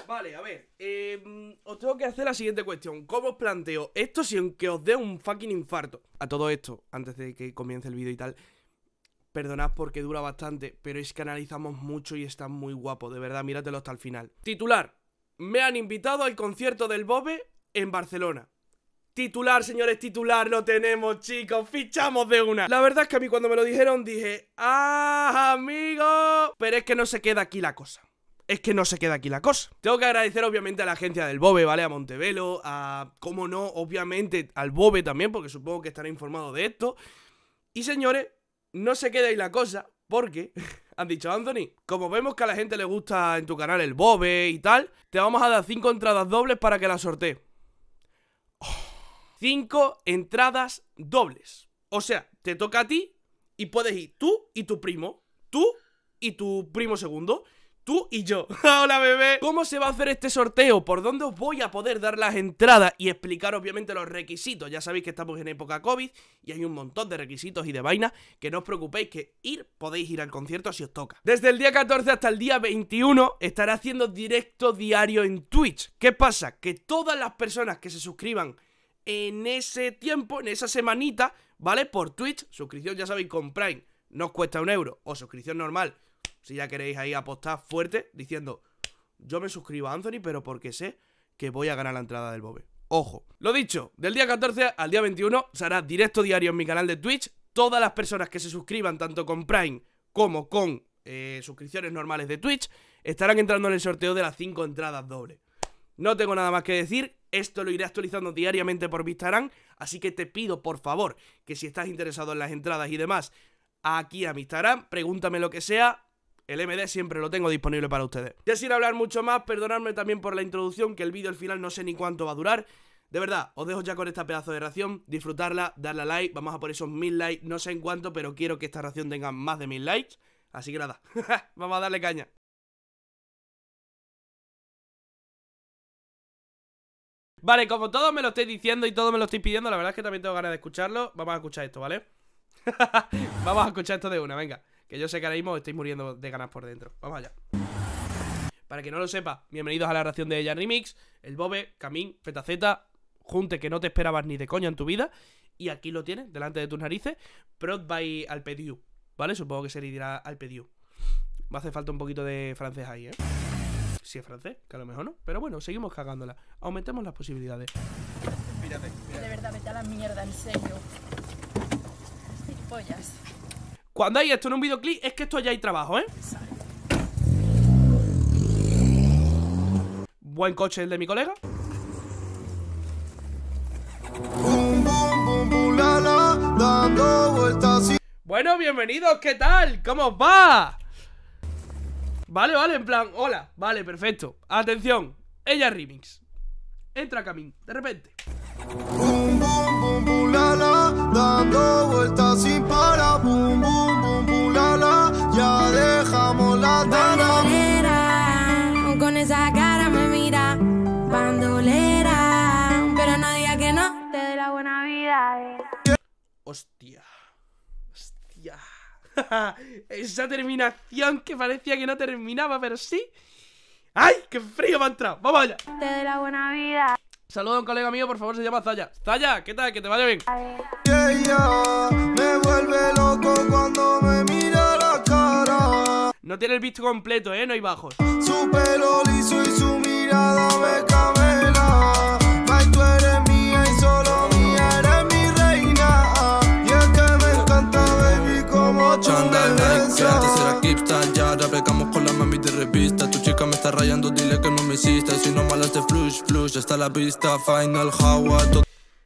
Vale, a ver, os tengo que hacer la siguiente cuestión. ¿Cómo os planteo esto sin que os dé un fucking infarto? A todo esto, antes de que comience el vídeo y tal, perdonad porque dura bastante, pero es que analizamos mucho y está muy guapo, de verdad, míratelo hasta el final. Titular: me han invitado al concierto del Bobe en Barcelona. Titular, señores, titular, lo tenemos, chicos, fichamos de una. La verdad es que a mí cuando me lo dijeron dije, ¡ah, amigo! Pero es que no se queda aquí la cosa. Es que no se queda aquí la cosa. Tengo que agradecer obviamente a la agencia del Bobe, ¿vale? A Montevelo, a, cómo no, obviamente al Bobe también, porque supongo que estará informado de esto. Y señores, no se queda ahí la cosa, porque han dicho, Anthony, como vemos que a la gente le gusta en tu canal el Bobe y tal, te vamos a dar 5 entradas dobles para que las sortees. 5 entradas dobles. O sea, te toca a ti y puedes ir tú y tu primo, tú y tu primo segundo, tú y yo. ¡Hola, bebé! ¿Cómo se va a hacer este sorteo? ¿Por dónde os voy a poder dar las entradas? Y explicar obviamente los requisitos. Ya sabéis que estamos en época COVID y hay un montón de requisitos y de vainas. Que no os preocupéis, que podéis ir al concierto si os toca. Desde el día 14 hasta el día 21 estaré haciendo directo diario en Twitch. ¿Qué pasa? Que todas las personas que se suscriban en ese tiempo, en esa semanita, ¿vale? Por Twitch, suscripción ya sabéis con Prime, no os cuesta 1 euro. O suscripción normal, si ya queréis ahí apostar fuerte, diciendo, yo me suscribo a Anthony, pero porque sé que voy a ganar la entrada del Bobe. Ojo, lo dicho, del día 14 al día 21 se hará directo diario en mi canal de Twitch. Todas las personas que se suscriban tanto con Prime como con suscripciones normales de Twitch estarán entrando en el sorteo de las 5 entradas dobles. No tengo nada más que decir, esto lo iré actualizando diariamente por mi Instagram, así que te pido por favor que si estás interesado en las entradas y demás, aquí a mi Instagram, pregúntame lo que sea. El MD siempre lo tengo disponible para ustedes. Ya sin hablar mucho más, perdonadme también por la introducción, que el vídeo al final no sé ni cuánto va a durar. De verdad, os dejo ya con esta pedazo de ración, disfrutarla, darle a like, vamos a por esos 1000 likes, no sé en cuánto, pero quiero que esta ración tenga más de 1000 likes. Así que nada, vamos a darle caña. Vale, como todos me lo estáis diciendo y todos me lo estáis pidiendo, la verdad es que también tengo ganas de escucharlo. Vamos a escuchar esto, ¿vale? Vamos a escuchar esto de una, venga. Que yo sé que ahora mismo estáis muriendo de ganas por dentro. Vamos allá. Para que no lo sepa, bienvenidos a la ración de ella Remix. El Bobe, Camín, Petaceta, junte que no te esperabas ni de coña en tu vida. Y aquí lo tienes, delante de tus narices. Prod by Alpediu, ¿vale? Supongo que se le dirá Alpediu. Me hace falta un poquito de francés ahí, ¿eh? Si es francés, que a lo mejor no. Pero bueno, seguimos cagándola. Aumentemos las posibilidades. Mírate. De verdad, vete a la mierda, en serio. Pollas. Cuando hay esto en un videoclip, es que esto ya hay trabajo, ¿eh? Buen coche el de mi colega. Bueno, bienvenidos, ¿qué tal? ¿Cómo os va? Vale, en plan, hola. Vale, perfecto. Atención, ella Remix. Entra Camín, de repente. Boom, boom, boom, boom, la, la, dando vueltas sin parar. Boom, boom, boom, boom, la, la, ya dejamos la bandolera. Con esa cara me mira, bandolera, pero no diga que no te dé la buena vida. Hostia. Esa terminación que parecía que no terminaba, pero sí. ¡Ay, qué frío me ha entrado! ¡Vamos allá! Te dé la buena vida. Saluda a un colega mío, por favor, se llama Zaya. Zaya, ¿qué tal? Que te vaya bien. Ella me vuelve loco cuando me mira la cara. No tiene el beat completo, no hay bajos. Su pelo liso y su mirada me camela. Ay, tú eres mía y solo mía, eres mi reina. Y es que me encanta, baby, como tú me besas. Antes era Kipstar, ya replicamos con la mami de revista. Tu chica me está rayando, dile que no me hiciste. Si no malas de flush, flush, hasta la vista. Final Howard.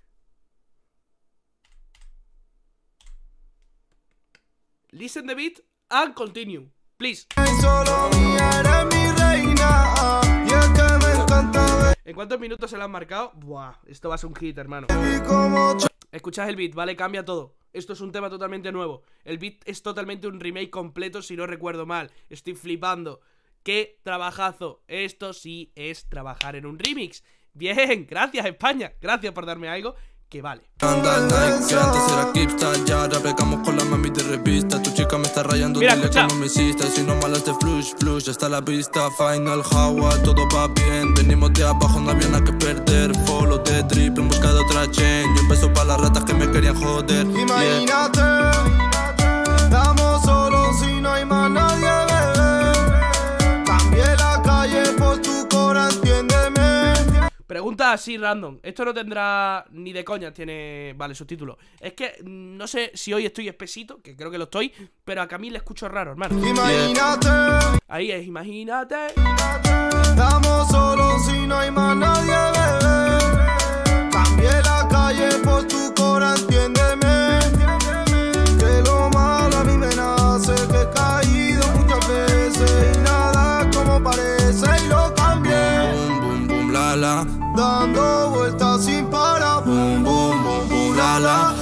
Listen the beat and continue, please. Y solo mía, eres mi reina. Y es que me encanta, baby, ¿En cuántos minutos se lo han marcado? Buah, esto va a ser un hit, hermano. como tú. Escuchad el beat, ¿vale? Cambia todo. Esto es un tema totalmente nuevo. El beat es totalmente un remake completo, si no recuerdo mal. Estoy flipando. ¡Qué trabajazo! Esto sí es trabajar en un remix. Bien, gracias España. Gracias por darme algo que vale. Anda el Nike, que antes era Kipstar, ya ahora pegamos con la mami de revista. Tu chica me está rayando, Mira, dile escucha. que no me hiciste. Si no malas de flush, flush, está la vista. Final Hawa, todo va bien. Venimos de abajo, no había nada que perder. Follow de triple en busca de otra chain. Y un beso para las ratas que me querían joder. Imagínate, estamos solos y no hay más nadie, bebé. Cambié la calle por tu cora, entiéndeme. Pregunta así random. Esto no tendrá ni de coña, tiene... Vale, subtítulo. Es que no sé si hoy estoy espesito, que creo que lo estoy, pero a Camille le escucho raro, hermano. Imagínate, Ahí es, imagínate. estamos solos y no hay más nadie, bebé. Cambié la calle por tu cora, entiéndeme. Que lo malo a mí me nace, que he caído muchas veces y nada como parece y lo cambié. Boom, boom, boom, la la. Dando vueltas sin parar, boom, boom, boom, boom, la la.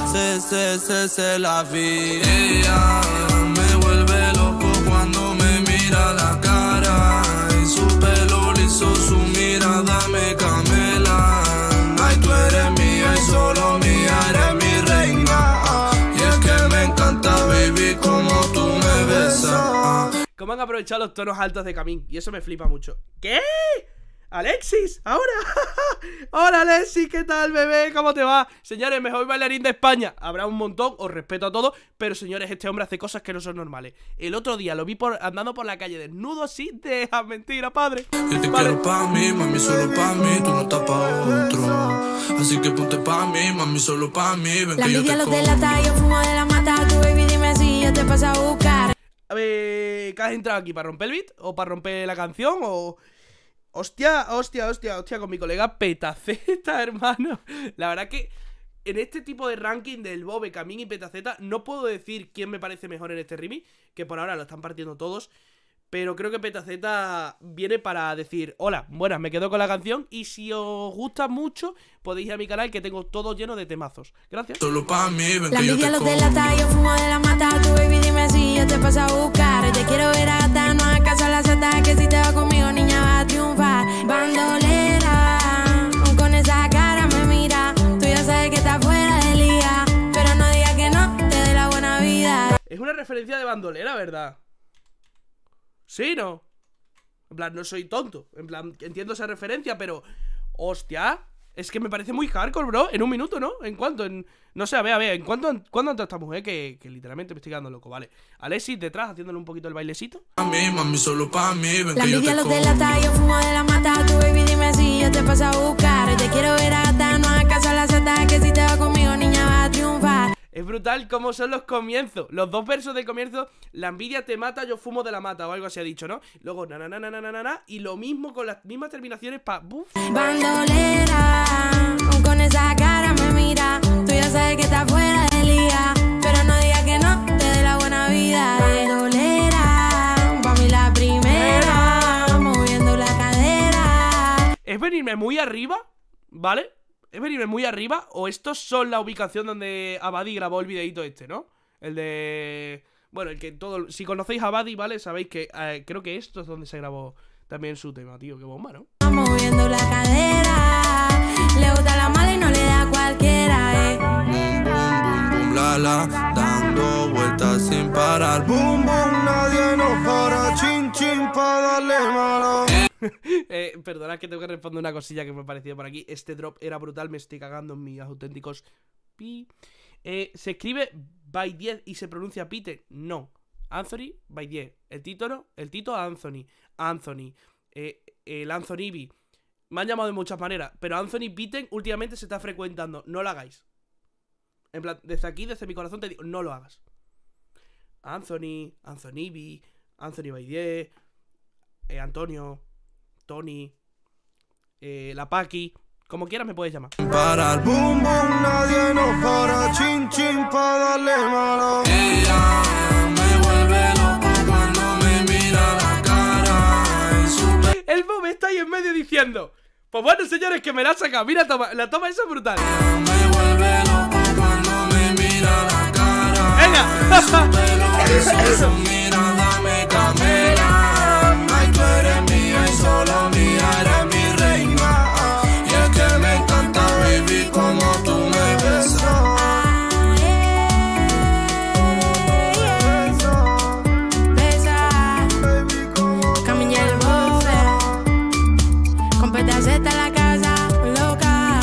Se la vi. Ella me vuelve loco cuando me mira la cara. Y su pelo liso, su mirada me camela. Ay, tú eres mía y solo mía, eres mi reina. Y es que me encanta, baby, como tú me besas. ¿Cómo han aprovechado los tonos altos de Camille? Y eso me flipa mucho. ¿Qué? ¡Alexis! ¡Ahora! ¡Hola, Alexis! ¿Qué tal, bebé? ¿Cómo te va? Señores, mejor bailarín de España. Habrá un montón, os respeto a todos. Pero, señores, este hombre hace cosas que no son normales. El otro día lo vi andando por la calle desnudo así. Deja, mentira, padre. Yo te quiero pa' mí, mami, solo pa' mí. Tú no estás pa' otro. Así que ponte pa' mí, mami, solo pa' mí. Ven La que yo envidia te los delata, yo fumo de la mata. Tu baby, dime si yo te paso a buscar. A ver, ¿qué has entrado aquí? ¿Para romper el beat? ¿O para romper la canción? ¿O...? Hostia, con mi colega Petaceta, hermano. La verdad que en este tipo de ranking del Bobe, Camille y Petaceta no puedo decir quién me parece mejor en este remix, que por ahora lo están partiendo todos. Pero creo que Petaceta viene para decir: hola, buenas, me quedo con la canción. Y si os gusta mucho, podéis ir a mi canal, que tengo todo lleno de temazos. Gracias. solo pa' mí, ven La que yo envidia te los como. delata, yo fumo de la mata. Tu baby, dime si yo te paso a buscar. Te quiero ver a gata, no acaso a la seta. Que si te va conmigo, niña, va a triunfar. Bandolera, con esa cara me mira. Tú ya sabes que estás fuera de liga, pero no digas que no, te dé la buena vida. Es una referencia de bandolera, ¿verdad? Sí, ¿no? En plan, no soy tonto. En plan, entiendo esa referencia, pero... Hostia, es que me parece muy hardcore, bro. En un minuto, ¿no? ¿En cuánto? No sé, a ver, ¿en cuánto entró esta mujer? Que literalmente me estoy quedando loco, vale. Alexis detrás, haciéndole un poquito el bailecito. Pa' mí, mami, solo pa' mí, ven La que yo envidia te los como. delata, yo fumo de la mata. Tu baby, dime si yo te paso a buscar. Te quiero ver a gata, no acaso a la seta. Que si te va conmigo, niña, va a triunfar. Es brutal cómo son los comienzos. Los dos versos del comienzo: la envidia te mata, yo fumo de la mata, o algo así ha dicho, ¿no? Luego, na na na na na na na. Y lo mismo con las mismas terminaciones para... Bandolera, con esa cara me mira. Tú ya sabes que estás fuera de liga, pero no digas que no, te dé la buena vida. Bandolera, pa' mí la primera, moviendo la cadera. ¿Es venirme muy arriba? ¿Vale? ¿Es venirme muy arriba? ¿O estos son la ubicación donde Abadi grabó el videito este, ¿no? El de... Bueno, el que todo... Si conocéis a Abadi, ¿vale? Sabéis que creo que esto es donde se grabó también su tema, tío. Qué bomba, ¿no? Moviendo la cadera, le gusta la mala y no le da a cualquiera, Boom, boom, boom, boom, la la. Dando vueltas sin parar. boom, boom, nadie nos para, chin, chin, pa' darle malo. Perdonad que tengo que responder una cosilla que me ha parecido por aquí. Este drop era brutal, me estoy cagando en mis auténticos pi. ¿Se escribe by 10 y se pronuncia Peter? No. Anthony by 10. El Tito Anthony. Anthony. El Anthony B. Me han llamado de muchas maneras, pero Anthony Pitten últimamente se está frecuentando. No lo hagáis. En plan, desde aquí, desde mi corazón te digo, no lo hagas. Anthony B, Anthony by 10, Antonio, Tony, la Paqui, como quieras me puedes llamar. Parar. Boom, boom, nadie nos para, chin, chin, pa' darle malo. Ella me vuelve loco cuando me mira la cara. Y su El Bob está ahí en medio diciendo: pues bueno, señores, que me la ha sacado. Mira, la toma esa es brutal. me vuelve loco cuando me mira la cara. ¡Venga! Su mirada me camela. Ay, tú eres mía y solo mía, eres mi reina. Y es que me encanta, baby, como tú me ves. la seta en la casa, loca.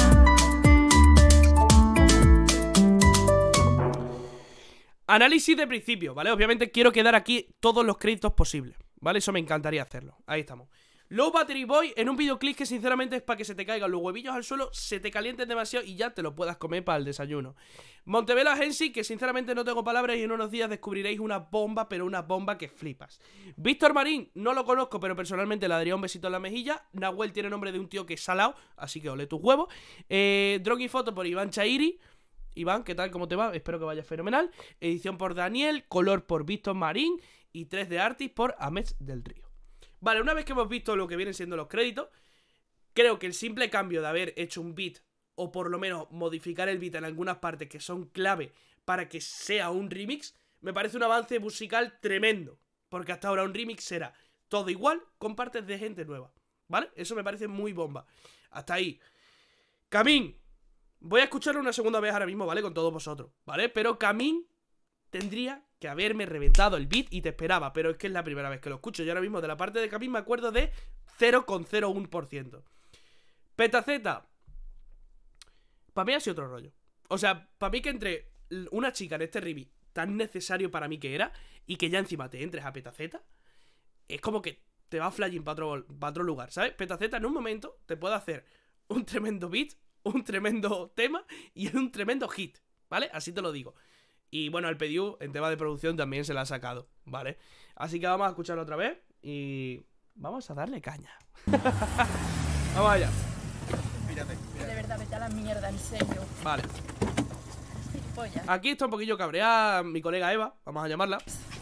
Análisis de principio, ¿vale? Obviamente quiero quedar aquí todos los créditos posibles, ¿vale? Eso me encantaría hacerlo. Ahí estamos. Low Battery Boy en un videoclip que sinceramente es para que se te caigan los huevillos al suelo, se te calienten demasiado y ya te lo puedas comer para el desayuno. Montebello Agency, que sinceramente no tengo palabras y en unos días descubriréis una bomba, pero una bomba que flipas. Víctor Marín, no lo conozco, pero personalmente le daría un besito en la mejilla. Nahuel tiene nombre de un tío que es salado, así que ole tus huevos. Drone y foto por Iván Chairi. Iván, ¿qué tal? ¿Cómo te va? Espero que vaya fenomenal. Edición por Daniel, color por Víctor Marín y 3D Artist por Amex del Río. Vale, una vez que hemos visto lo que vienen siendo los créditos, creo que el simple cambio de haber hecho un beat, o por lo menos modificar el beat en algunas partes que son clave para que sea un remix, me parece un avance musical tremendo. Porque hasta ahora un remix será todo igual con partes de gente nueva, ¿vale? Eso me parece muy bomba. Hasta ahí. Camín. Voy a escucharlo una segunda vez ahora mismo, ¿vale? Con todos vosotros, ¿vale? Pero Camín tendría que haberme reventado el beat y te esperaba, pero es que es la primera vez que lo escucho. Yo ahora mismo de la parte de Camín me acuerdo de 0,01%. Petaceta, para mí ha sido otro rollo. O sea, para mí que entre una chica en este remix tan necesario para mí que era, y que ya encima te entres a Petaceta, es como que te va flying para otro lugar, ¿sabes? Petaceta en un momento te puede hacer un tremendo beat, un tremendo tema y un tremendo hit, ¿vale? Así te lo digo. Y bueno, el PDU en tema de producción también se la ha sacado, ¿vale? Así que vamos a escucharlo otra vez y vamos a darle caña. Vamos allá. De verdad, vete a la mierda, en serio. Vale. Gilipollas. Aquí está un poquillo cabreada mi colega Eva, vamos a llamarla.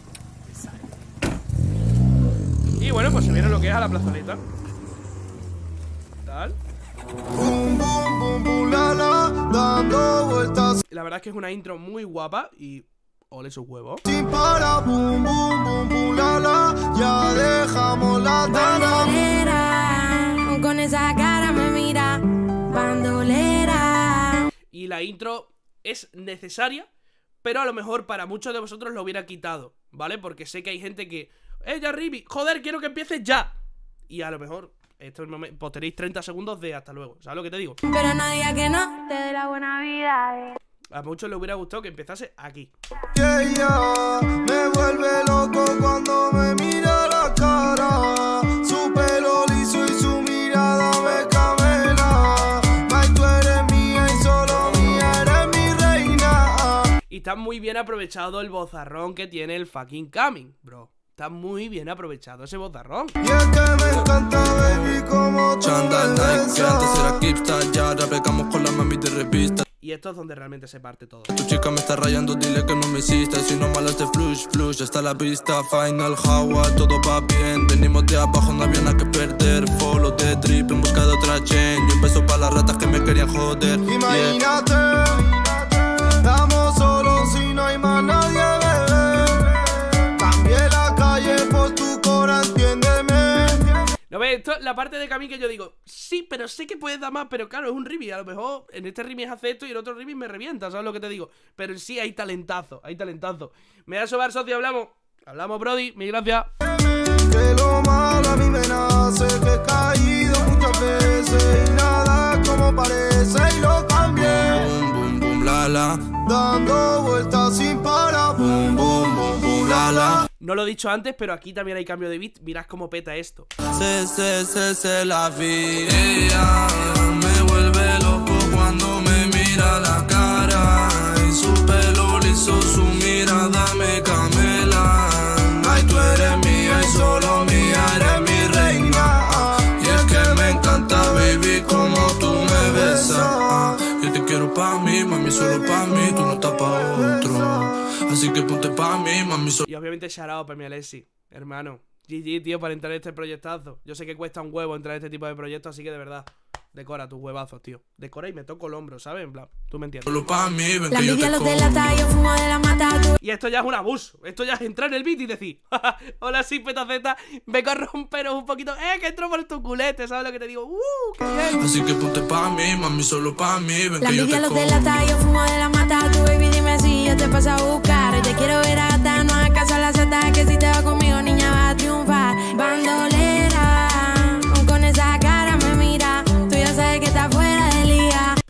Y bueno, pues se viene lo que es a la plazoleta. Tal. Boom, boom, boom, boom, la, la, dando vueltas La verdad es que es una intro muy guapa y ole sus huevos. sin parar. Boom, boom, boom, boom, la, la, ya dejamos la tana. Bandolera, con esa cara me mira. Bandolera. Y la intro es necesaria, pero a lo mejor para muchos de vosotros lo hubiera quitado, ¿vale? Porque sé que hay gente que... ya Ribi, joder, quiero que empieces ya. Y a lo mejor... esto es momento, pues tenéis 30 segundos de hasta luego. ¿Sabes lo que te digo? Pero no diga que no te dé la buena vida. A muchos les hubiera gustado que empezase aquí. Que ella me vuelve loco cuando me mira la cara. Su pelo liso y su mirada me camela. Ay, tú eres mía y solo mía, eres mi reina. Y está muy bien aprovechado el bozarrón que tiene el fucking Camín, bro. Está muy bien aprovechado ese bozarrón. Y es que me encanta, baby, como tú Chandal me Nike, que antes besas. era Kipstar, ya ahora pegamos con la mami de revista. Y esto es donde realmente se parte todo. Tu chica me está rayando, dile que no me hiciste. Si no malas de flush, flush, está la vista. Final Hawa, todo va bien. Venimos de abajo, no había nada que perder. Follow de trip en busca de otra chain. Y un beso para las ratas que me querían joder. Yeah. Imagínate, estamos solos y no hay más nadie, bebé. Cambié la calle por tu cora, entiéndeme. ¿No ves? Esto es la parte de Camín que yo digo, sí, pero sé que puedes dar más, pero claro, es un remix. A lo mejor en este remix hace esto y en otro remix me revienta, ¿sabes lo que te digo? Pero en sí hay talentazo, hay talentazo. Me voy a sobar, socio, hablamos. Hablamos, Brody, mil gracias. Que lo malo a mí me nace, que he caído muchas veces y nada como parece y lo cambié. Boom, boom, boom, la la. Dando vueltas sin parar. Boom, boom, boom, boom, la la. No lo he dicho antes, pero aquí también hay cambio de beat. Mirad cómo peta esto. Se la vi. Ella me vuelve loco cuando me mira la cara. Y su pelo liso, su mirada me camela. Ay, tú eres mía y solo mía, eres mi reina. Y es que me encanta, baby, como tú me besas. Yo te quiero pa' mí, mami, solo pa' mí, tú no estás pa' otro. Así que ponte pa' mí, mami, solo. Y obviamente shout out para mi Alessi, hermano. GG, tío, para entrar en este proyectazo. Yo sé que cuesta un huevo entrar en este tipo de proyectos, así que de verdad, decora tus huevazos, tío. Decora y me toco el hombro, ¿sabes? En plan, tú me entiendes. Solo pa' mí, ven La que yo envidia te los delata, yo fumo de la mata. Y esto ya es un abuso. Esto ya es entrar en el beat y decir, hola, sí, Petaceta, vengo a romperos un poquito. Que entro por tu culete, ¿sabes lo que te digo? ¡Qué bien! Así que ponte pa' mí, mami, solo pa' mí, ven La que yo envidia te los delata, yo fumo de la mata. Tu baby, dime si yo te paso a buscar. Te quiero ver hasta no acaso a la seta, que si te va conmigo, niña, vas a triunfar. Bandolera, con esa cara me mira.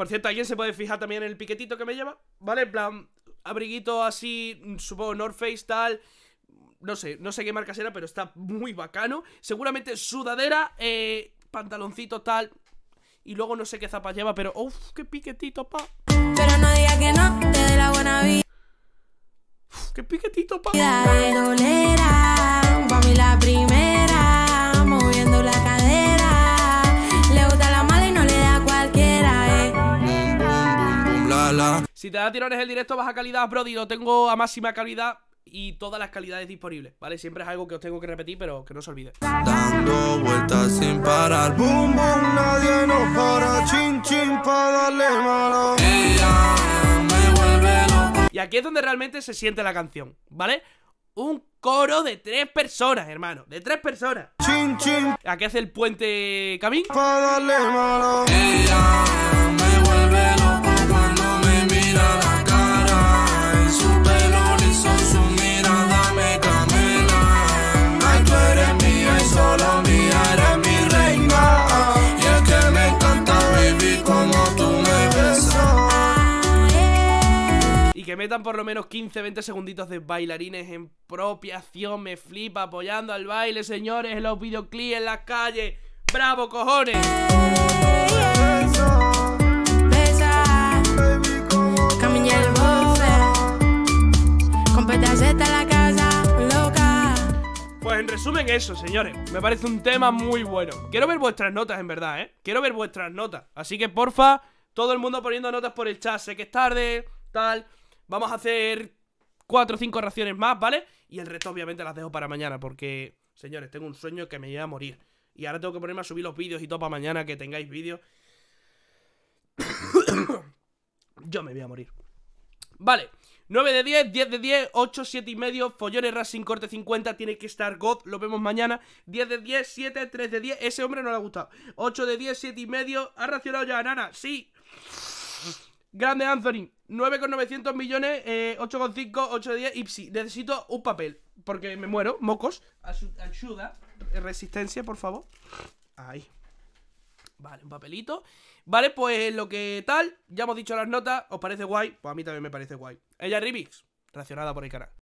Por cierto, alguien se puede fijar también en el piquetito que me lleva, ¿vale? En plan, abriguito así, supongo North Face tal. No sé qué marca será, pero está muy bacano. Seguramente sudadera, pantaloncito tal. Y luego no sé qué zapas lleva, pero uff, qué piquetito, pa. Pero no digas que no te dé la buena vida. Uf, qué piquetito, pa. Dolera, pa' mí la primera, moviendo la cadera. Le gusta la mala y no le da a cualquiera, La la. Si te da tirones el directo, baja calidad, Brody. Lo tengo a máxima calidad y todas las calidades disponibles, ¿vale? Siempre es algo que os tengo que repetir, pero que no se olvide. Dando vueltas sin parar. Boom, boom, nadie nos para. Chin, chin, pa' darle mala. Ella me vuelve loco. Y aquí es donde realmente se siente la canción, ¿vale? Un coro de 3 personas, hermano. De 3 personas. Chin, chin, Aquí hace el puente Camín. pa' darle mala. Ella me vuelve loco cuando me mira la cara. En su pelo liso, su mirada me camela. Ay, tú eres mía y solo mía, eres mi reina. Y es que me encanta, baby, como tú me besas. Y que metan por lo menos 15-20 segunditos de bailarines en propia acción. Me flipa apoyando al baile, señores, en los videoclips, en las calles. ¡Bravo, cojones! Besa, Baby, como camina el bofe, con petaceta en la casa, loca. Pues en resumen eso, señores. Me parece un tema muy bueno. Quiero ver vuestras notas, en verdad, ¿eh? Quiero ver vuestras notas. Así que, porfa, todo el mundo poniendo notas por el chat. Sé que es tarde, tal. Vamos a hacer 4 o 5 raciones más, ¿vale? Y el resto obviamente las dejo para mañana porque, señores, tengo un sueño que me lleva a morir. Y ahora tengo que ponerme a subir los vídeos y todo para mañana, que tengáis vídeos. Yo me voy a morir. Vale, 9 de 10, 10 de 10, 8, 7 y medio. Follones Racing corte 50, tiene que estar God, lo vemos mañana. 10 de 10, 7, 3 de 10, ese hombre no le ha gustado. 8 de 10, 7 y medio, ha racionado ya, nana, sí. Grande Anthony, 9,900 millones, 8,5, 8 de 10, Ipsi. Necesito un papel, porque me muero, mocos. Ayuda, resistencia, por favor. Ahí. Vale, un papelito. Vale, pues lo que tal, ya hemos dicho las notas. ¿Os parece guay? Pues a mí también me parece guay. Ella Remix, racionada por el canal.